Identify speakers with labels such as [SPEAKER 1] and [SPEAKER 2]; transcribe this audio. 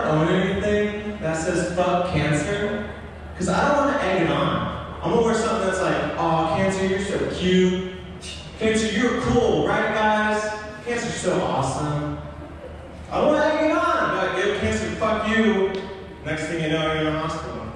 [SPEAKER 1] own anything that says fuck cancer, because I don't want to egg it on. I'm gonna wear something that's like, oh, cancer, you're so cute. Cancer, you're cool, right guys? Cancer, you're so awesome. I don't want to egg it on. I'm like, yo, cancer, fuck you. Next thing you know, you're in the hospital.